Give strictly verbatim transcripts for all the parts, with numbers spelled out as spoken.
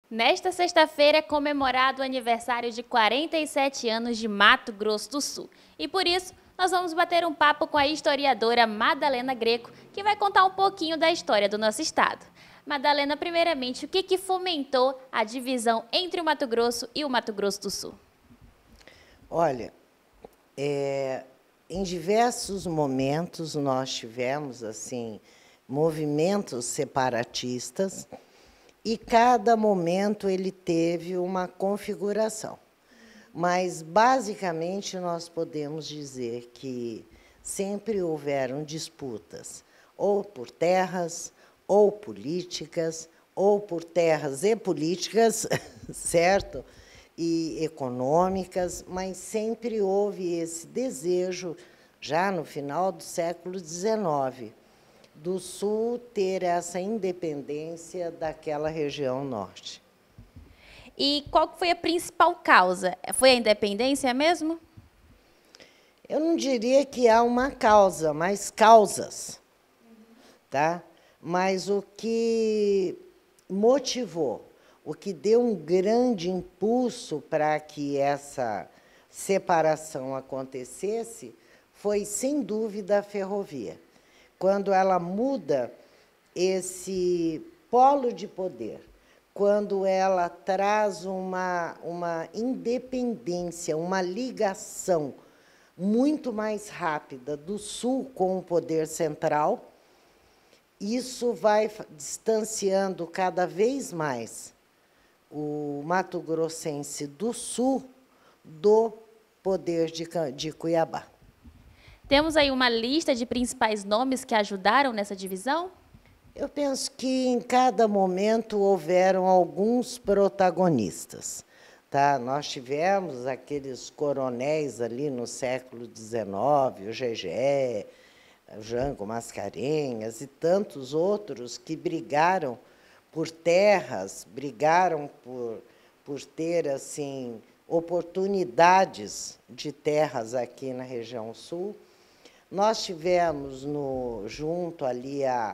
Nesta sexta-feira é comemorado o aniversário de quarenta e sete anos de Mato Grosso do Sul. E por isso, nós vamos bater um papo com a historiadora Madalena Greco, que vai contar um pouquinho da história do nosso estado. Madalena, primeiramente, o que, que fomentou a divisão entre o Mato Grosso e o Mato Grosso do Sul? Olha, é, em diversos momentos nós tivemos assim movimentos separatistas e cada momento ele teve uma configuração. Mas, basicamente, nós podemos dizer que sempre houveram disputas, ou por terras, ou políticas, ou por terras e políticas, certo? E econômicas, mas sempre houve esse desejo, já no final do século dezenove, do Sul ter essa independência daquela região norte. E qual foi a principal causa? Foi a independência mesmo? Eu não diria que há uma causa, mas causas, tá? Mas o que motivou, o que deu um grande impulso para que essa separação acontecesse foi, sem dúvida, a ferrovia. Quando ela muda esse polo de poder, quando ela traz uma, uma independência, uma ligação muito mais rápida do Sul com o poder central, isso vai distanciando cada vez mais o mato-grossense do Sul do poder de, de Cuiabá. Temos aí uma lista de principais nomes que ajudaram nessa divisão? Eu penso que, em cada momento, houveram alguns protagonistas. Tá? Nós tivemos aqueles coronéis ali no século dezenove, o Gegé, o Jango Mascarenhas e tantos outros que brigaram por terras, brigaram por, por ter assim, oportunidades de terras aqui na região sul. Nós tivemos, no, junto ali, a,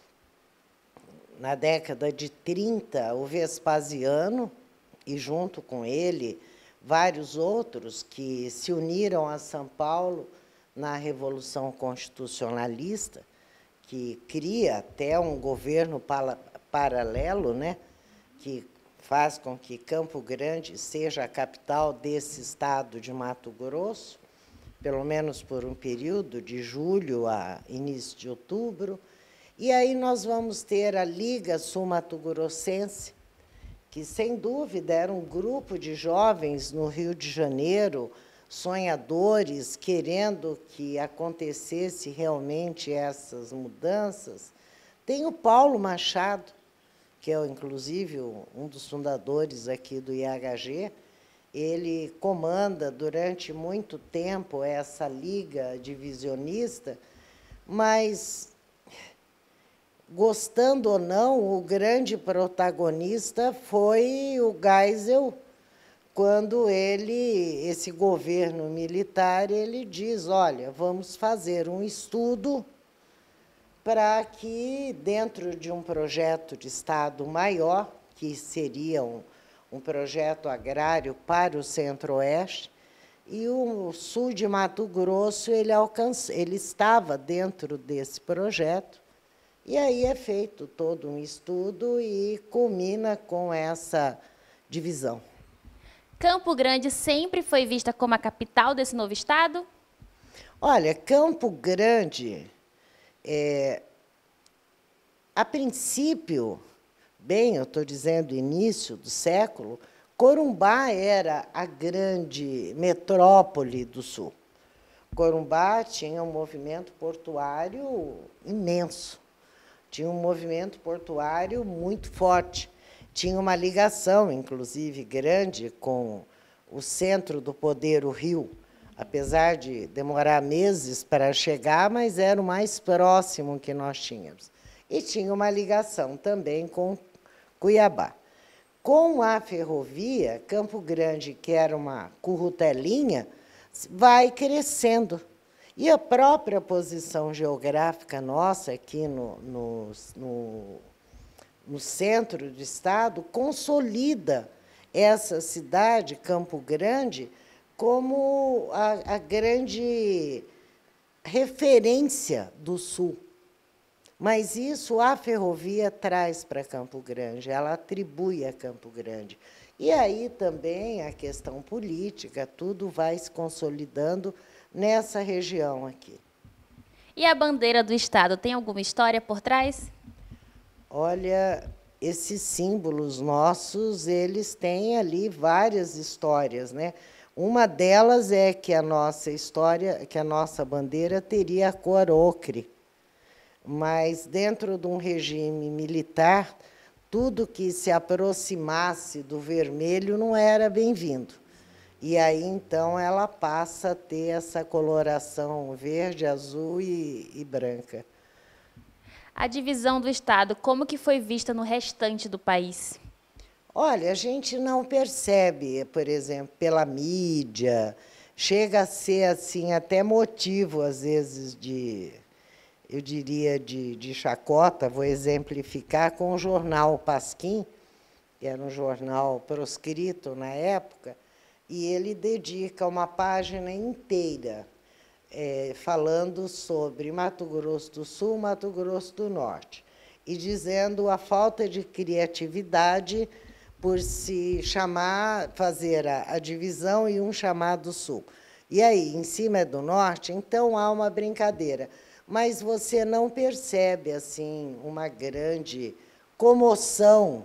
na década de trinta, o Vespasiano, e, junto com ele, vários outros que se uniram a São Paulo na Revolução Constitucionalista, que cria até um governo paralelo, né, que faz com que Campo Grande seja a capital desse estado de Mato Grosso, pelo menos por um período, de julho a início de outubro. E aí nós vamos ter a Liga Sul-Mato-Grossense, que, sem dúvida, era um grupo de jovens no Rio de Janeiro, sonhadores, querendo que acontecesse realmente essas mudanças. Tem o Paulo Machado, que é, inclusive, um dos fundadores aqui do I H G, ele comanda durante muito tempo essa liga divisionista, mas, gostando ou não, o grande protagonista foi o Geisel, quando ele, esse governo militar, ele diz, olha, vamos fazer um estudo para que, dentro de um projeto de Estado maior, que seria um, um projeto agrário para o Centro-Oeste, e o sul de Mato Grosso ele, alcança, ele estava dentro desse projeto, e aí é feito todo um estudo e culmina com essa divisão. Campo Grande sempre foi vista como a capital desse novo estado? Olha, Campo Grande, é, a princípio, bem, eu estou dizendo início do século, Corumbá era a grande metrópole do Sul. Corumbá tinha um movimento portuário imenso, tinha um movimento portuário muito forte, tinha uma ligação, inclusive, grande com o centro do poder, o Rio, apesar de demorar meses para chegar, mas era o mais próximo que nós tínhamos. E tinha uma ligação também com Cuiabá. Com a ferrovia, Campo Grande, que era uma currutelinha, vai crescendo. E a própria posição geográfica nossa aqui no, no, no, no centro do estado, consolida essa cidade, Campo Grande, como a, a grande referência do Sul. Mas isso a ferrovia traz para Campo Grande, ela atribui a Campo Grande. E aí também a questão política, tudo vai se consolidando nessa região aqui. E a bandeira do estado tem alguma história por trás? Olha, esses símbolos nossos, eles têm ali várias histórias, né? Uma delas é que a nossa história, que a nossa bandeira teria a cor ocre, mas dentro de um regime militar, tudo que se aproximasse do vermelho não era bem-vindo. E aí, então, ela passa a ter essa coloração verde, azul e, e branca. A divisão do estado, como que foi vista no restante do país? Olha, a gente não percebe, por exemplo, pela mídia, chega a ser assim até motivo, às vezes, de, eu diria, de, de chacota. Vou exemplificar com o jornal Pasquim, que era um jornal proscrito na época, e ele dedica uma página inteira é, falando sobre Mato Grosso do Sul, Mato Grosso do Norte, e dizendo a falta de criatividade por se chamar, fazer a, a divisão e um chamado Sul. E aí, em cima é do Norte, então há uma brincadeira. Mas você não percebe assim uma grande comoção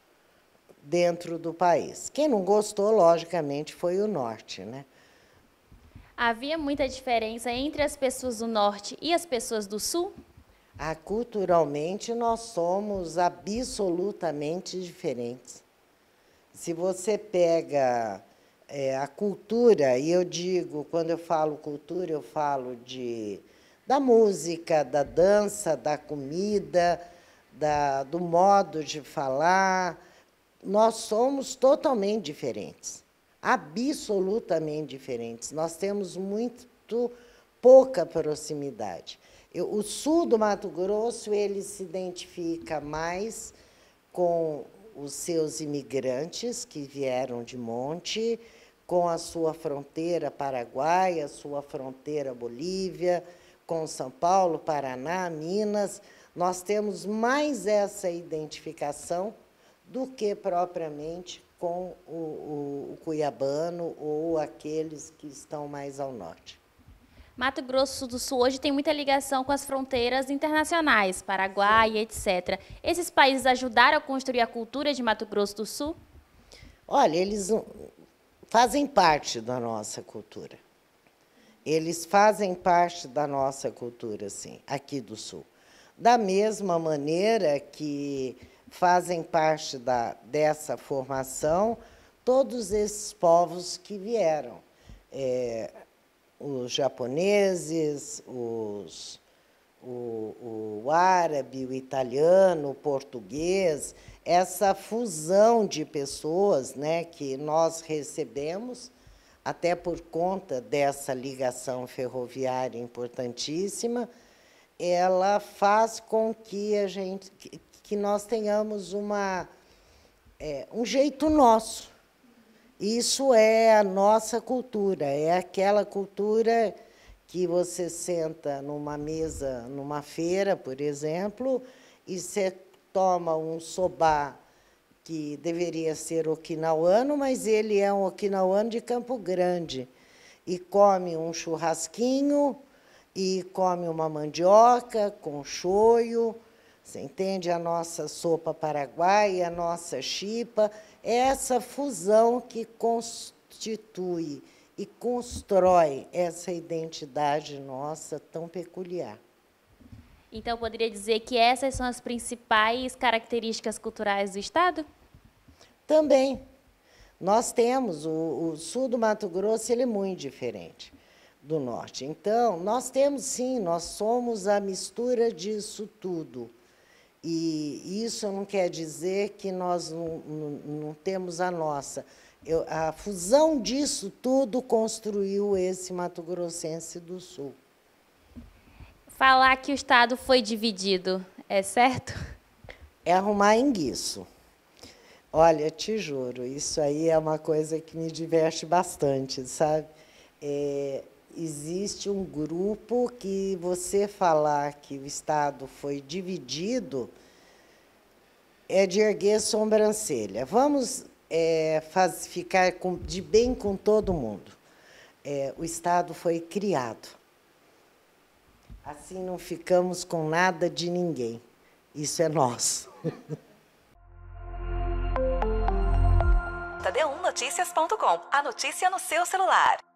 dentro do país. Quem não gostou, logicamente, foi o Norte, né? Havia muita diferença entre as pessoas do Norte e as pessoas do Sul? Ah, culturalmente, nós somos absolutamente diferentes. Se você pega é, a cultura, e eu digo, quando eu falo cultura, eu falo de, da música, da dança, da comida, da, do modo de falar, nós somos totalmente diferentes, absolutamente diferentes. Nós temos muito pouca proximidade. Eu, o sul do Mato Grosso, ele se identifica mais com os seus imigrantes que vieram de monte, com a sua fronteira Paraguai, a sua fronteira Bolívia, com São Paulo, Paraná, Minas. Nós temos mais essa identificação do que propriamente com o, o, o cuiabano ou aqueles que estão mais ao norte. Mato Grosso do Sul hoje tem muita ligação com as fronteiras internacionais, Paraguai, etcétera. Esses países ajudaram a construir a cultura de Mato Grosso do Sul? Olha, eles fazem parte da nossa cultura. Eles fazem parte da nossa cultura, sim, aqui do Sul. Da mesma maneira que fazem parte da, dessa formação todos esses povos que vieram. É, os japoneses, os, o, o árabe, o italiano, o português, essa fusão de pessoas, né, que nós recebemos, até por conta dessa ligação ferroviária importantíssima, ela faz com que, a gente, que, que nós tenhamos uma, é, um jeito nosso. Isso é a nossa cultura, é aquela cultura que você senta numa mesa, numa feira, por exemplo, e você toma um sobá que deveria ser okinawano, mas ele é um okinawano de Campo Grande, e come um churrasquinho, e come uma mandioca com choio, você entende? A nossa sopa paraguaia, a nossa chipa, é essa fusão que constitui e constrói essa identidade nossa tão peculiar. Então, poderia dizer que essas são as principais características culturais do estado? Também. Nós temos, o, o sul do Mato Grosso ele é muito diferente do norte. Então, nós temos, sim, nós somos a mistura disso tudo. E isso não quer dizer que nós não, não, não temos a nossa. Eu, a fusão disso tudo construiu esse Mato Grossense do Sul. Falar que o estado foi dividido, é certo? É arrumar enguiço. Olha, te juro, isso aí é uma coisa que me diverte bastante, sabe? É, existe um grupo que você falar que o Estado foi dividido é de erguer sobrancelha. Vamos é, faz, ficar com, de bem com todo mundo. É, o Estado foi criado. Assim não ficamos com nada de ninguém. Isso é nosso. T D um Notícias ponto com. A notícia no seu celular.